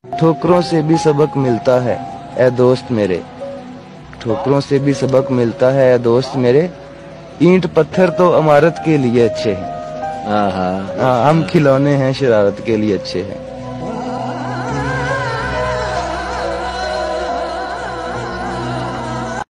ठोकरों से भी सबक मिलता है ए दोस्त मेरे, ठोकरों से भी सबक मिलता है ए दोस्त मेरे। ईंट पत्थर तो इमारत के लिए अच्छे हैं, हाँ हम खिलौने हैं शरारत के लिए अच्छे हैं।